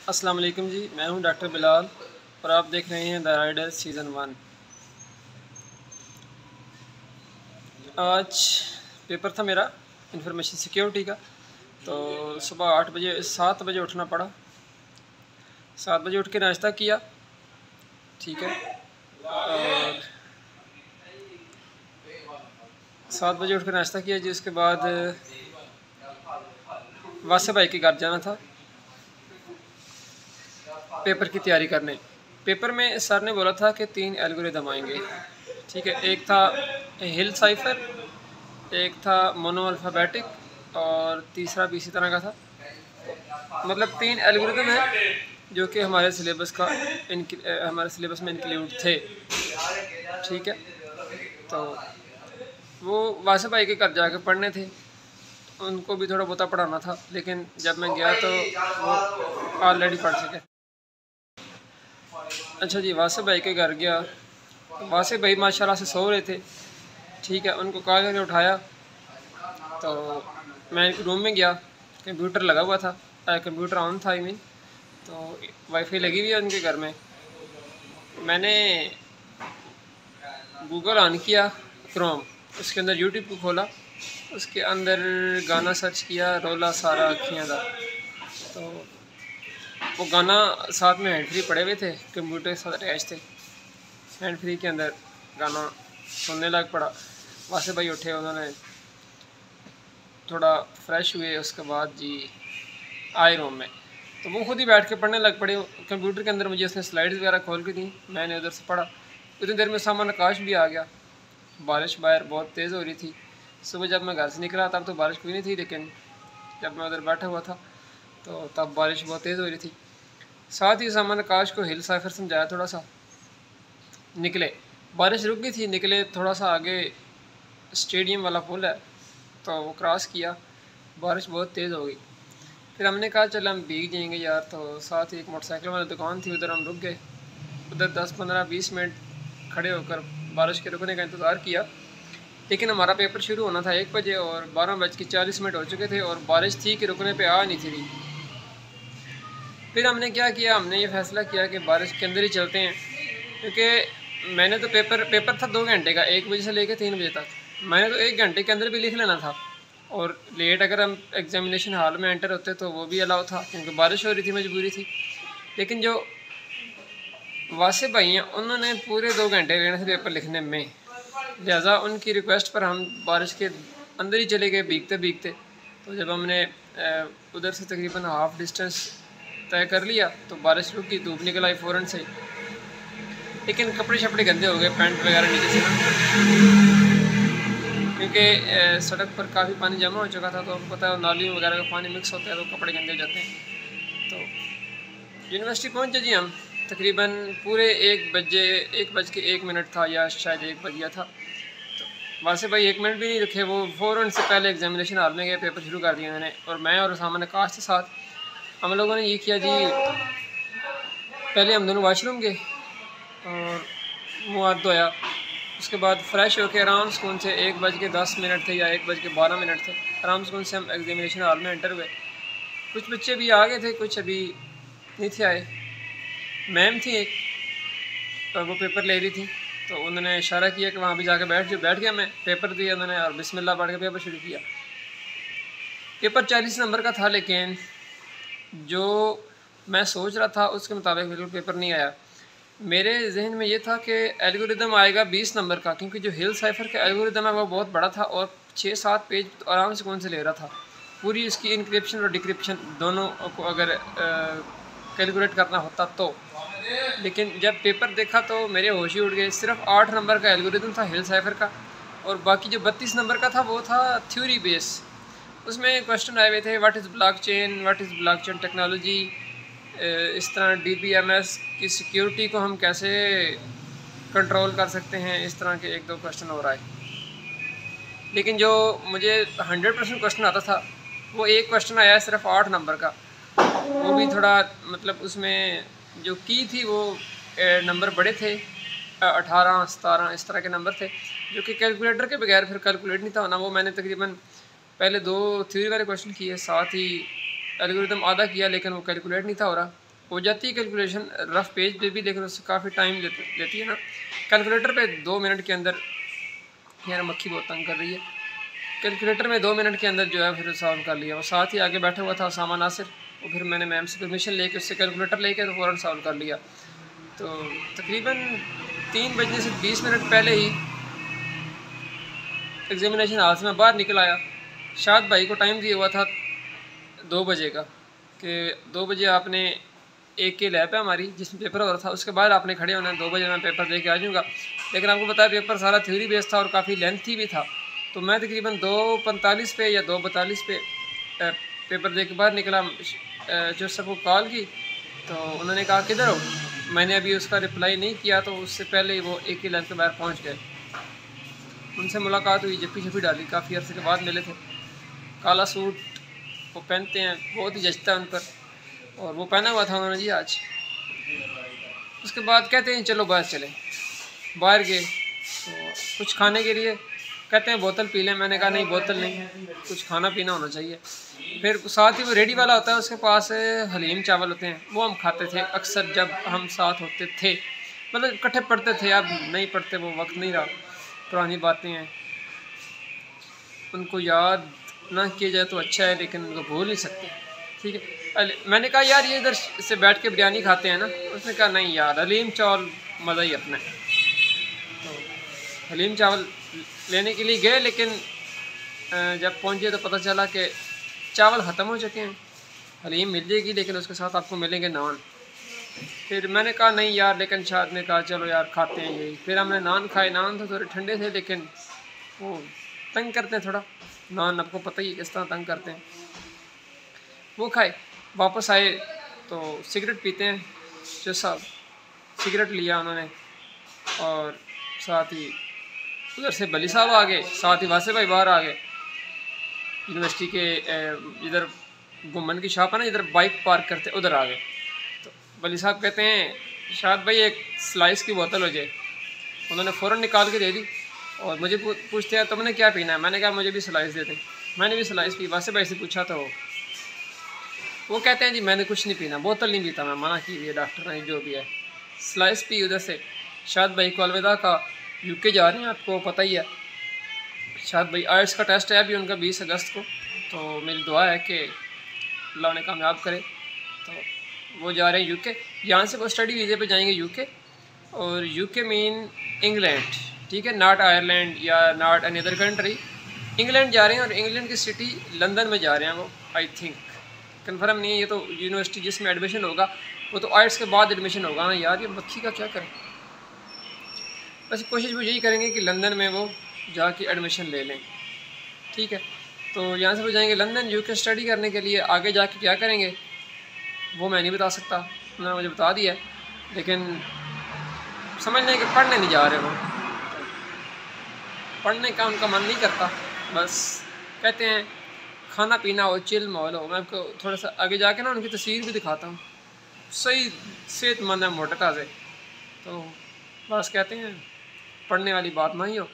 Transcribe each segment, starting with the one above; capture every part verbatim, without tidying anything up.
अस्सलाम वालेकुम जी, मैं हूं डॉक्टर बिलाल और आप देख रहे हैं द राइडर सीज़न वन। आज पेपर था मेरा इंफॉर्मेशन सिक्योरिटी का, तो सुबह आठ बजे सात बजे उठना पड़ा। सात बजे उठ के नाश्ता किया, ठीक है, और सात बजे उठ के नाश्ता किया जी। उसके बाद वासे भाई के घर जाना था पेपर की तैयारी करने। पेपर में सर ने बोला था कि तीन एल्गोरिदम आएंगे, ठीक है। एक था हिल साइफर, एक था मोनो अल्फ़ाबेटिक और तीसरा भी इसी तरह का था। मतलब तीन एल्गोरिदम हैं जो कि हमारे सिलेबस का हमारे सिलेबस में इंक्लूड थे, ठीक है। तो वो वासे भाई के घर जाके पढ़ने थे, उनको भी थोड़ा बहुत पढ़ाना था, लेकिन जब मैं गया तो वो ऑलरेडी पढ़ चुके। अच्छा जी, वासे भाई के घर गया, वासे भाई माशाल्लाह से सो रहे थे, ठीक है। उनको कहा करके उठाया, तो मैं एक रूम में गया, कंप्यूटर लगा हुआ था, कंप्यूटर ऑन था आई मीन, तो वाईफाई लगी हुई है उनके घर में। मैंने गूगल ऑन किया, क्रोम, उसके अंदर यूट्यूब को खोला, उसके अंदर गाना सर्च किया, रोला सारा अखियाँ दा। तो वो गाना साथ में हैंड फ्री पड़े हुए थे, कंप्यूटर के साथ अटैच थे, हैंड फ्री के अंदर गाना सुनने लग पड़ा। वासे भाई उठे, उन्होंने थोड़ा फ्रेश हुए, उसके बाद जी आए रूम में, तो वो खुद ही बैठ के पढ़ने लग पड़े। कंप्यूटर के अंदर मुझे उसने स्लाइड्स वगैरह खोल के दी, मैंने उधर से पढ़ा। उतनी देर में सामान आकाश भी आ गया, बारिश बाहर बहुत तेज़ हो रही थी। सुबह जब मैं घर से निकला तब तो बारिश कोई नहीं थी, लेकिन जब मैं उधर बैठा हुआ था तो तब बारिश बहुत तेज़ हो रही थी। साथ ही सामान आकाश को हिल साइफर समझाया, थोड़ा सा निकले, बारिश रुक गई थी, निकले थोड़ा सा आगे स्टेडियम वाला पुल है, तो वो क्रॉस किया, बारिश बहुत तेज़ हो गई। फिर हमने कहा चल हम भीग जाएंगे यार, तो साथ ही एक मोटरसाइकिल वाली दुकान थी, उधर हम रुक गए। उधर दस पंद्रह बीस मिनट खड़े होकर बारिश के रुकने का इंतज़ार किया, लेकिन हमारा पेपर शुरू होना था एक बजे और बारह बज के चालीस मिनट हो चुके थे और बारिश थी कि रुकने पे आ नहीं थी। फिर हमने क्या किया, हमने ये फ़ैसला किया कि बारिश के अंदर ही चलते हैं, क्योंकि मैंने तो पेपर पेपर था दो घंटे का, एक बजे से लेकर तीन बजे तक। मैंने तो एक घंटे के अंदर भी लिख लेना था, और लेट अगर हम एग्ज़ामिनेशन हॉल में एंटर होते तो वो भी अलाउ था, क्योंकि बारिश हो रही थी, मजबूरी थी। लेकिन जो वासे भाई हैं, उन्होंने पूरे दो घंटे लेने थे पेपर लिखने में, लिहाजा उनकी रिक्वेस्ट पर हम बारिश के अंदर ही चले गए भीगते भीगते। तो जब हमने उधर से तकरीबन हाफ डिस्टेंस तय कर लिया तो बारिश रुकी, धूप निकल आई फ़ौरन से, लेकिन कपड़े शपड़े गंदे हो गए, पैंट वगैरह नीचे से ना, क्योंकि सड़क पर काफ़ी पानी जमा हो चुका था। तो आपको पता है नालियों वगैरह का पानी मिक्स होता है तो कपड़े गंदे हो जाते हैं। तो यूनिवर्सिटी पहुंचे जी हम, तकरीबन पूरे एक बजे एक बज के एक मिनट था या शायद एक बज गया था। तो वासे भाई एक मिनट भी नहीं रुके, वो फ़ौरन से पहले एग्जामिनेशन हॉल में गए, पेपर शुरू कर दिया उन्होंने। और मैं और सामने आकाश के साथ हम लोगों ने ये किया जी, पहले हम दोनों वाशरूम गए और मुँह हाथ धोया, उसके बाद फ्रेश होकर आराम सुकून से एक बज के दस मिनट थे या एक बज के बारह मिनट थे, आराम सुकून से हम एग्जामिनेशन हॉल में एंटर हुए। कुछ बच्चे भी आ गए थे, कुछ अभी नहीं थे आए। मैम थी एक, तो वो पेपर ले रही थी, तो उन्होंने इशारा किया कि वहाँ पे जाके बैठ जाओ। बैठ गया मैं, पेपर दिया उन्होंने और बिस्मिल्लाह पढ़ के पेपर शुरू किया। पेपर चालीस नंबर का था, लेकिन जो मैं सोच रहा था उसके मुताबिक बिल्कुल पेपर नहीं आया। मेरे जहन में ये था कि एल्गोरिदम आएगा बीस नंबर का, क्योंकि जो हिल साइफर का एल्गोरिदम है वो बहुत बड़ा था और छः सात पेज तो आराम से कौन से ले रहा था। पूरी उसकी इनक्रिप्शन और डिक्रिप्शन दोनों को अगर कैलकुलेट करना होता तो। लेकिन जब पेपर देखा तो मेरे होश ही उड़ गए। सिर्फ आठ नंबर का एल्गोरिदम था हिल साइफर का, और बाकी जो बत्तीस नंबर का था वो था थ्योरी बेस। उसमें क्वेश्चन आए हुए थे, what is blockchain, what is blockchain technology, इस तरह डी बी एम एस की सिक्योरिटी को हम कैसे कंट्रोल कर सकते हैं, इस तरह के एक दो क्वेश्चन और आए। लेकिन जो मुझे हंड्रेड परसेंट क्वेश्चन आता था वो एक क्वेश्चन आया है सिर्फ आठ नंबर का, वो भी थोड़ा मतलब उसमें जो की थी वो नंबर बड़े थे, अठारह सतारह इस तरह के नंबर थे, जो कि कैलकुलेटर के बगैर फिर कैलकुलेट नहीं था होना। वो मैंने तकरीबन पहले दो थ्योरी वाले क्वेश्चन किए, साथ ही एल्गोरिदम आधा किया, लेकिन वो कैलकुलेट नहीं था हो रहा। हो जाती है कैलकुलेशन रफ़ पेज पे भी, लेकिन उससे काफ़ी टाइम लेती है ना। कैलकुलेटर पे दो मिनट के अंदर, यार मक्खी बहुत तंग कर रही है, कैलकुलेटर में दो मिनट के अंदर जो है फिर सॉल्व कर लिया। वो साथ ही आगे बैठा हुआ था उसामा नासिर, और फिर मैंने मैम से परमिशन लेके उससे कैलकुलेटर लेके तो फ़ौरन सॉल्व कर लिया। तो तकरीबन तीन बजने से बीस मिनट पहले ही एग्ज़ामिनेशन हाल से मैं बाहर निकल आया। शाद भाई को टाइम दिया हुआ था दो बजे का, कि दो बजे आपने एक के लैब है हमारी जिसमें पेपर हो रहा था, उसके बाद आपने खड़े होना, दो बजे मैं पेपर दे के आ जाऊँगा। लेकिन आपको पता है पेपर सारा थ्योरी बेस्ड था और काफ़ी लेंथी भी था। तो मैं तकरीबन दो पैंतालीस पे या दो बतालीस पे पेपर दे के बाहर निकला। जो सबको कॉल की तो उन्होंने कहा किधर हो, मैंने अभी उसका रिप्लाई नहीं किया तो उससे पहले ही वो एक ही लैब के बाहर पहुँच गए। उनसे मुलाकात हुई, जप्पी छप्पी डाली, काफ़ी अर्से के बाद मिले थे। काला सूट वो पहनते हैं, बहुत ही जचता है उन पर, और वो पहना हुआ था उन्होंने जी आज। उसके बाद कहते हैं चलो बाहर चलें। बाहर गए तो कुछ खाने के लिए कहते हैं बोतल पी लें। मैंने कहा नहीं बोतल नहीं, कुछ खाना पीना होना चाहिए। फिर साथ ही वो रेडी वाला होता है, उसके पास हलीम चावल होते हैं, वो हम खाते थे अक्सर जब हम साथ होते थे, मतलब इकट्ठे पढ़ते थे। अब नहीं पढ़ते, वो वक्त नहीं रहा, पुरानी बातें हैं, उनको याद ना किया जाए तो अच्छा है, लेकिन उनको भूल नहीं सकते। ठीक है, मैंने कहा यार ये इधर से बैठ के बिरयानी खाते हैं ना, उसने कहा नहीं यार हलीम चावल मज़ा ही अपना है। तो हलीम चावल लेने के लिए गए, लेकिन जब पहुंचे तो पता चला कि चावल ख़त्म हो चुके हैं। हलीम मिल जाएगी लेकिन उसके साथ आपको मिलेंगे नान। फिर मैंने कहा नहीं यार, लेकिन शाद ने कहा चलो यार खाते हैं यही। फिर हमने नान खाए। नान तो थोड़े ठंडे थे, लेकिन वो तंग करते हैं थोड़ा, नान आपको पता ही किस तरह तंग करते हैं। वो खाए, वापस आए तो सिगरेट पीते हैं जो साहब, सिगरेट लिया उन्होंने, और साथ ही उधर से बली साहब आ गए, साथ ही वासे भाई बाहर आ गए। यूनिवर्सिटी के इधर गुम्मन की शॉप है ना, इधर बाइक पार्क करते उधर आ गए। तो बली साहब कहते हैं शायद भाई एक स्लाइस की बोतल हो जाए। उन्होंने फ़ौरन निकाल के दे दी और मुझे पूछते हैं तुमने क्या पीना है। मैंने कहा मुझे भी स्लाइस दे दें। मैंने भी स्लाइस पी। वासे भाई से पूछा तो वो कहते हैं जी मैंने कुछ नहीं पीना, बोतल नहीं पीता मैं, मना की है डॉक्टर ने, जो भी है। स्लाइस पी। उधर से शाद भाई को अलविदा का, यूके जा रहे हैं, आपको पता ही है। शाद भाई आयट्स का टेस्ट है अभी उनका बीस अगस्त को, तो मेरी दुआ है कि अल्लाह उन्हें कामयाब करे। तो वो जा रहे हैं यूके, यहाँ से वो स्टडी वीज़े पे जाएंगे यूके, और यूके मीन इंग्लैंड, ठीक है, नॉट आयरलैंड या not any other country. England जा रहे हैं और इंग्लैंड की सिटी लंदन में जा रहे हैं वो, आई थिंक, कंफर्म नहीं है। ये तो यूनिवर्सिटी जिसमें एडमिशन होगा वो तो आयट्स के बाद एडमिशन होगा ना। यार ये मक्खी का क्या करें, बस कोशिश वो यही करेंगे कि लंदन में वो जाके एडमिशन ले लें, ठीक है। तो यहाँ से वो जाएंगे लंदन यूके स्टडी करने के लिए। आगे जाके क्या करेंगे वो मैं नहीं बता सकता, उन्होंने मुझे बता दिया, लेकिन समझ लें कि पढ़ने नहीं जा रहे वो, पढ़ने का उनका मन नहीं करता। बस कहते हैं खाना पीना हो, चिल माहौल हो। मैं आपको थोड़ा सा आगे जाके ना उनकी तस्वीर भी दिखाता हूँ, सही सेहतमंद है, मोटे ताज़े। तो बस कहते हैं पढ़ने वाली बात नहीं हो,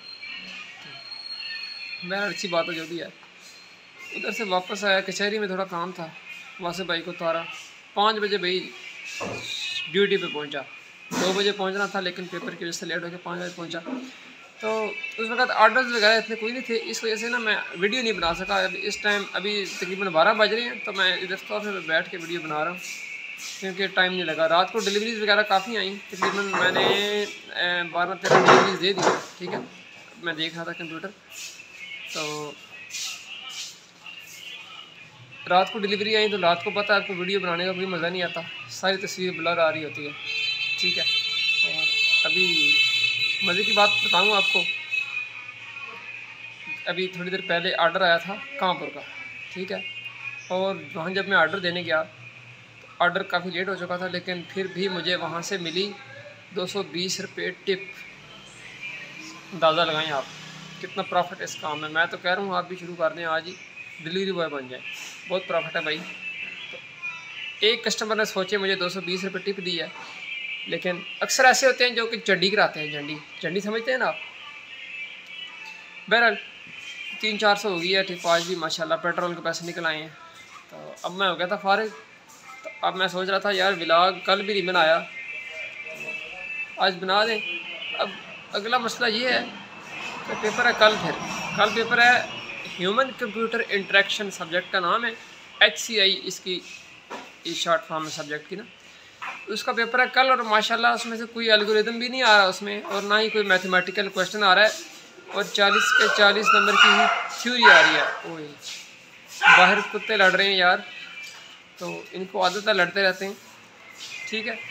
तो मेरा अच्छी बात हो जो भी है। उधर से वापस आया, कचहरी में थोड़ा काम था, वासे भाई को उतारा। पाँच बजे भाई ड्यूटी पे पहुंचा। दो बजे पहुंचना था लेकिन पेपर की वजह से लेट हो गया, पाँच बजे पहुंचा। तो उस वक्त ऑर्डर्स वगैरह इतने कोई नहीं थे, इस वजह से ना मैं वीडियो नहीं बना सका। अभी इस टाइम अभी तकरीबन बारह बज रहे हैं, तो मैं इधर कैफे में बैठ के वीडियो बना रहा हूँ क्योंकि टाइम नहीं लगा। रात को डिलीवरीज वगैरह काफ़ी आई, तकरीबन मैंने बारह तेरह डिलीवरीज दे दी, ठीक है। मैं देख रहा था कंप्यूटर, तो रात को डिलीवरी आई। तो रात को पता है आपको वीडियो बनाने का कोई मज़ा नहीं आता, सारी तस्वीर ब्लर आ रही होती है, ठीक है। और अभी मज़े की बात बताऊँ आपको, अभी थोड़ी देर पहले ऑर्डर आया था कानपुर का, ठीक है। और वहाँ जब मैं ऑर्डर देने गया तो ऑर्डर काफ़ी लेट हो चुका था, लेकिन फिर भी मुझे वहाँ से मिली दो सौ बीस रुपये टिप। अंदाज़ा लगाएं आप कितना प्रॉफिट इस काम में। मैं तो कह रहा हूँ आप भी शुरू कर दें, आज ही डिलीवरी बॉय बन जाए, बहुत प्रॉफिट है भाई। तो एक कस्टमर ने सोचे मुझे दो सौ बीस रुपये टिप दी है, लेकिन अक्सर ऐसे होते हैं जो कि झंडी कराते हैं, झंडी झंडी समझते हैं ना आप। बहरहाल तीन चार सौ हो गई है टिप आज भी, माशाल्लाह पेट्रोल के पैसे निकल आए हैं। तो अब मैं हो गया था फारिग, तो अब मैं सोच रहा था यार व्लॉग कल भी नहीं बनाया, आज बना दें। अब अगला मसला ये है कि पेपर है कल, फिर कल पेपर है ह्यूमन कंप्यूटर इंटरेक्शन, सब्जेक्ट का नाम है एच सी आई इसकी इस शॉर्ट फॉर्म में सब्जेक्ट की ना, उसका पेपर है कल। और माशाल्लाह उसमें से कोई एल्गोरिदम भी नहीं आ रहा उसमें, और ना ही कोई मैथमेटिकल क्वेश्चन आ रहा है, और चालीस के चालीस नंबर की ही थ्योरी आ रही है। ओए बाहर कुत्ते लड़ रहे हैं यार, तो इनको आदत है लड़ते रहते हैं, ठीक है।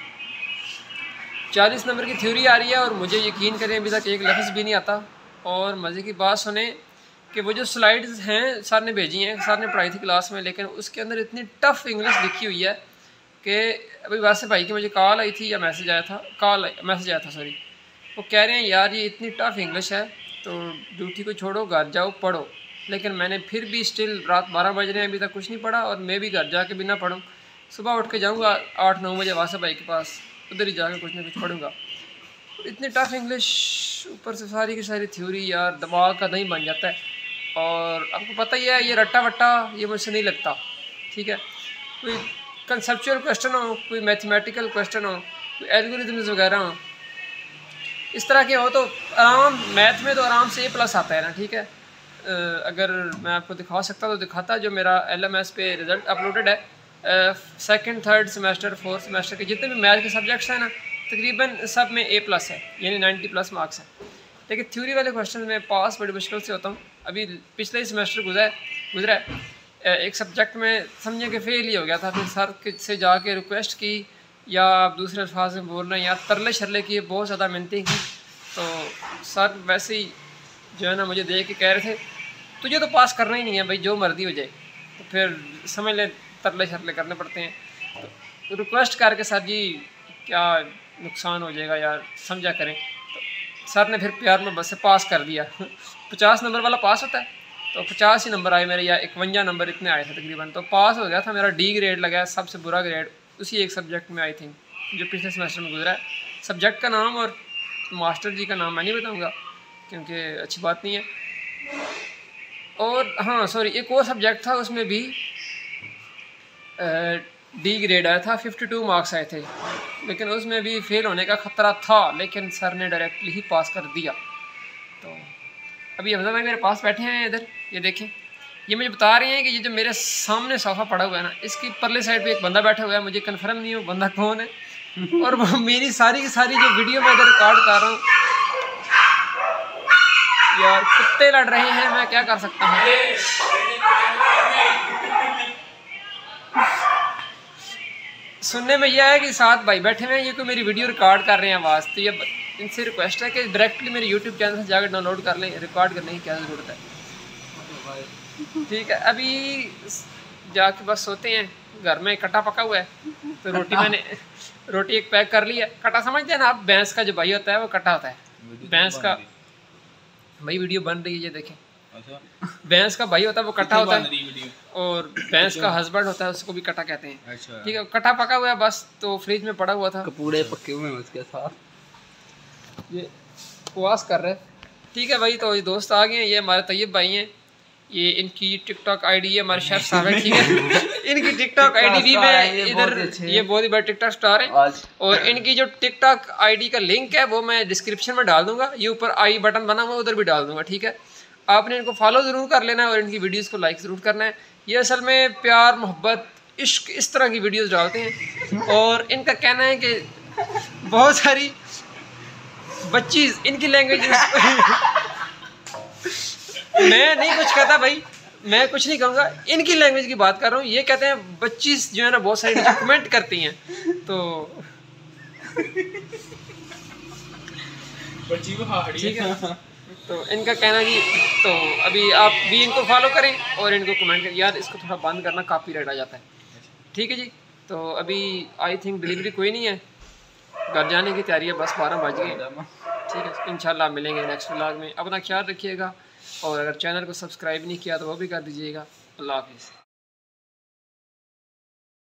चालीस नंबर की थ्योरी आ रही है और मुझे यकीन करें अभी तक एक लफ्ज़ भी नहीं आता। और मज़े की बात सुने कि वो जो स्लाइड्स हैं सर ने भेजी हैं, सर ने पढ़ाई थी क्लास में, लेकिन उसके अंदर इतनी टफ़ इंग्लिश लिखी हुई है कि अभी वैसे भाई की मुझे कॉल आई थी या मैसेज आया था, कॉल मैसेज आया था सॉरी, वो कह रहे हैं यार ये इतनी टफ़ इंग्लिश है तो ड्यूटी को छोड़ो घर जाओ पढ़ो। लेकिन मैंने फिर भी स्टिल रात बारह बज रहे हैं अभी तक कुछ नहीं पढ़ा, और मैं भी घर जाके भी ना पढ़ूँ, सुबह उठ के जाऊँगा आठ नौ बजे वासे भाई के पास, उधर ही जाके कुछ ना कुछ पढ़ूँगा। इतनी टफ़ इंग्लिश, ऊपर से सारी की सारी थ्योरी यार दिमाग का दही बन जाता है। और आपको पता ही है ये रट्टा वट्टा ये मुझसे नहीं लगता, ठीक है। कोई कंसेप्चुअल क्वेश्चन हो, कोई मैथमेटिकल क्वेश्चन हो, कोई एल्गोरिथम्स वगैरह हो, इस तरह के हो तो आराम, मैथ में तो आराम से ए प्लस आता है ना, ठीक है। अगर मैं आपको दिखा सकता तो दिखाता, जो मेरा एल एम एस पे रिज़ल्ट अपलोडेड है second third semester fourth semester के जितने भी मैथ के सब्जेक्ट्स हैं ना, तकरीबन सब में ए प्लस है, यानी नाइन्टी प्लस मार्क्स हैं। लेकिन थ्योरी वाले क्वेश्चन में पास बड़ी मुश्किल से होता हूँ। अभी पिछले ही सेमेस्टर गुजरा गुजरा है एक सब्जेक्ट में समझे कि फेल ही हो गया था, फिर सर से जाके रिक्वेस्ट की या आप दूसरे अल्फाज में बोल रहे हैं या तरले शरले किए, बहुत ज़्यादा मिन्नतें की, तो सर वैसे ही जो है ना मुझे देख के कह रहे थे तुझे तो पास करना ही नहीं है भाई, जो मर्जी हो जाए। तो फिर समझ लें तरले शरले करने पड़ते हैं, तो रिक्वेस्ट करके सर जी क्या नुकसान हो जाएगा यार, समझा करें। तो सर ने फिर प्यार में बस से पास कर दिया। पचास नंबर वाला पास होता है, तो पचास ही नंबर आए मेरे, या इकवंजा नंबर इतने आए थे तकरीबन, तो पास हो गया था। मेरा डी ग्रेड लगा है, सबसे बुरा ग्रेड उसी एक सब्जेक्ट में आई थिंक जो पिछले सेमेस्टर में गुजरा है। सब्जेक्ट का नाम और मास्टर जी का नाम मैं नहीं बताऊँगा क्योंकि अच्छी बात नहीं है। और हाँ सॉरी, एक और सब्जेक्ट था उसमें भी डी ग्रेड आया था, बावन मार्क्स आए थे, लेकिन उसमें भी फेल होने का ख़तरा था, लेकिन सर ने डायरेक्टली ही पास कर दिया। तो अभी हमजा भाई मेरे पास बैठे हैं इधर, ये देखें, ये मुझे बता रहे हैं कि ये जो मेरे सामने सोफ़ा पड़ा हुआ है ना, इसकी परले साइड पे एक बंदा बैठा हुआ है, मुझे कन्फर्म नहीं है वो बंदा कौन है, और वो मेरी सारी की सारी जो वीडियो मैं इधर रिकॉर्ड कर रहा हूँ, यार कुत्ते लड़ रहे हैं, मैं क्या कर सकता हूँ। सुनने में यह है कि साथ भाई बैठे हुए हैं, ये कोई मेरी वीडियो रिकॉर्ड कर रहे हैं आवाज़, तो ये इनसे रिक्वेस्ट है कि डायरेक्टली मेरे यूट्यूब चैनल से जाकर डाउनलोड कर लें, रिकॉर्ड करने की क्या ज़रूरत है, ठीक है। अभी जाके बस सोते हैं, घर में कटा पका हुआ है, तो रोटी मैंने रोटी एक पैक कर ली है। कटा समझते हैं ना आप, भैंस का जो भाई होता है वो कटा होता है, भैंस का भाई वीडियो बन रही है ये देखें, भैंस का भाई होता है वो कटा होता है, और भैंस का हस्बैंड होता है उसको भी कटा कहते हैं, ठीक है। कटा पका हुआ है बस, तो फ्रिज में पड़ा हुआ था, कपूड़े पके हुए हैं उसके साथ, ये उपवास कर रहे, ठीक है भाई। तो ये दोस्त आ गए हैं, ये हमारे तैयब भाई हैं, ये इनकी टिकटॉक आईडी है, हमारे शेफ साहब है, ठीक है। इनकी टिकटॉक आईडी भी मैं इधर, ये बहुत ही बड़े टिकटॉक स्टार हैं, और इनकी जो टिकटॉक आईडी का लिंक है वो मैं डिस्क्रिप्शन में डाल दूंगा, ये ऊपर आई बटन बना हुआ उधर भी डाल दूंगा, ठीक है। आपने इनको फॉलो ज़रूर कर लेना है और इनकी वीडियोज़ को लाइक ज़रूर करना है। ये असल में प्यार मोहब्बत इश्क इस तरह की वीडियोज़ डालते हैं, और इनका कहना है कि बहुत सारी बच्ची इनकी लैंग्वेज मैं नहीं कुछ कहता भाई, मैं कुछ नहीं कहूँगा, इनकी लैंग्वेज की बात कर रहा हूँ। ये कहते हैं बच्ची जो है ना बहुत सारी कमेंट करती हैं, तो ठीक है। तो इनका कहना कि तो अभी आप भी इनको फॉलो करें और इनको कमेंट करें। यार इसको थोड़ा बंद करना, कॉपीराइट आ जाता है, ठीक है जी। तो अभी आई थिंक डिलीवरी कोई नहीं है, घर जाने की तैयारी है, बस बारह बज गए, ठीक है। इंशाल्लाह मिलेंगे नेक्स्ट व्लॉग में, अपना ख्याल रखिएगा, और अगर चैनल को सब्सक्राइब नहीं किया तो वो भी कर दीजिएगा। अल्लाह हाफिज़।